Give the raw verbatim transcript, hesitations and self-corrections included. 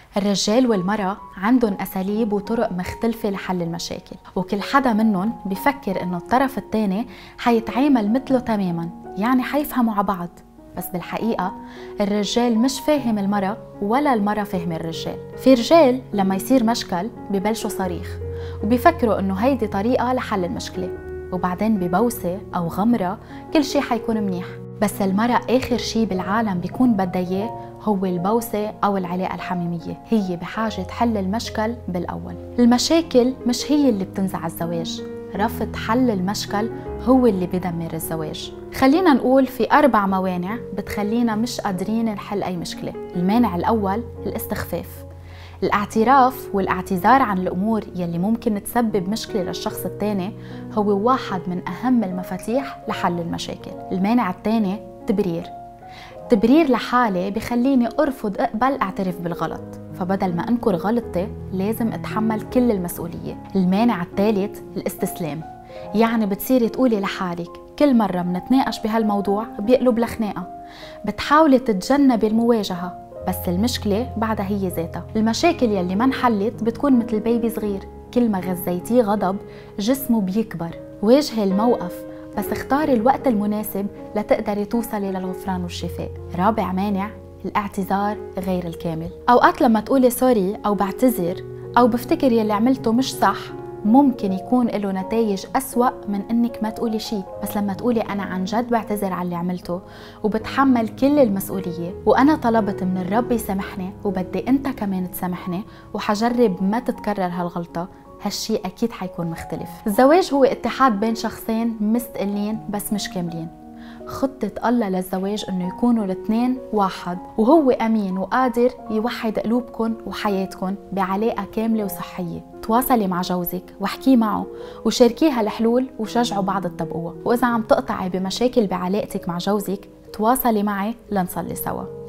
الرجال والمرأة عندهم أساليب وطرق مختلفة لحل المشاكل، وكل حدا منهم بفكر إنه الطرف الثاني حيتعامل مثله تماماً، يعني حيفهموا على بعض. بس بالحقيقة الرجال مش فاهم المرأة ولا المرأة فاهمة الرجال. في رجال لما يصير مشكل ببلشوا صريخ وبيفكروا إنه هيدي طريقة لحل المشكلة، وبعدين ببوسة أو غمرة كل شي حيكون منيح. بس المرأة آخر شي بالعالم بيكون بدها إياه هو البوسة أو العلاقة الحميمية، هي بحاجة تحل المشكل بالأول. المشاكل مش هي اللي بتنزع الزواج، رفض حل المشكل هو اللي بدمر الزواج. خلينا نقول في أربع موانع بتخلينا مش قادرين نحل أي مشكلة. المانع الأول الاستخفاف، الاعتراف والاعتذار عن الأمور يلي ممكن تسبب مشكلة للشخص الثاني هو واحد من أهم المفاتيح لحل المشاكل. المانع الثاني تبرير، تبرير لحالي بخليني أرفض أقبل أعترف بالغلط، فبدل ما أنكر غلطتي لازم أتحمل كل المسؤولية. المانع الثالث الاستسلام، يعني بتصيري تقولي لحالك كل مرة منتناقش بهالموضوع بيقلب لخناقة، بتحاولي تتجنبي المواجهة بس المشكلة بعدها هي ذاتها. المشاكل يلي ما انحلت بتكون مثل بيبي صغير، كل ما غذيتيه غضب جسمه بيكبر. واجهي الموقف بس اختاري الوقت المناسب لتقدري توصلي للغفران والشفاء. رابع مانع الاعتذار غير الكامل. أوقات لما تقولي سوري أو بعتذر أو بفتكر يلي عملته مش صح ممكن يكون له نتائج أسوأ من إنك ما تقولي شيء. بس لما تقولي أنا عن جد بعتذر على اللي عملته وبتحمل كل المسؤولية وأنا طلبت من الرب يسامحني وبدي أنت كمان تسامحني وحجرب ما تتكرر هالغلطة، هالشي أكيد حيكون مختلف. الزواج هو اتحاد بين شخصين مستقلين بس مش كاملين. خطة الله للزواج إنه يكونوا الاثنين واحد، وهو أمين وقادر يوحد قلوبكم وحياتكم بعلاقة كاملة وصحية. تواصلي مع جوزك واحكي معه وشاركيه هالحلول وشجعوا بعض تطبقوها. وإذا عم تقطعي بمشاكل بعلاقتك مع جوزك تواصلي معي لنصلي سوا.